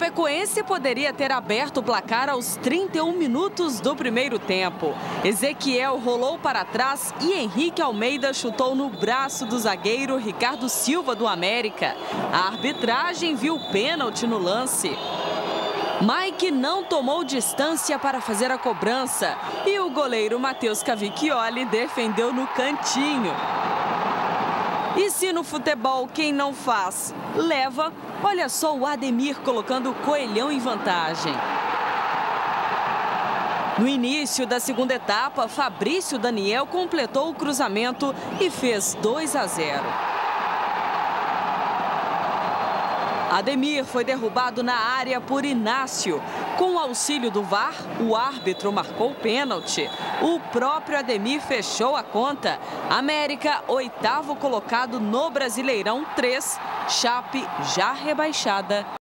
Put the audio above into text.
Chapecoense poderia ter aberto o placar aos 31 minutos do primeiro tempo. Ezequiel rolou para trás e Henrique Almeida chutou no braço do zagueiro Ricardo Silva do América. A arbitragem viu pênalti no lance. Mike não tomou distância para fazer a cobrança e o goleiro Matheus Cavicchioli defendeu no cantinho. E se no futebol quem não faz, leva, olha só o Ademir colocando o Coelhão em vantagem. No início da segunda etapa, Fabrício Daniel completou o cruzamento e fez 2-0. Ademir foi derrubado na área por Inácio. Com o auxílio do VAR, o árbitro marcou pênalti. O próprio Ademir fechou a conta. América, 8º colocado no Brasileirão 3, Chape já rebaixada.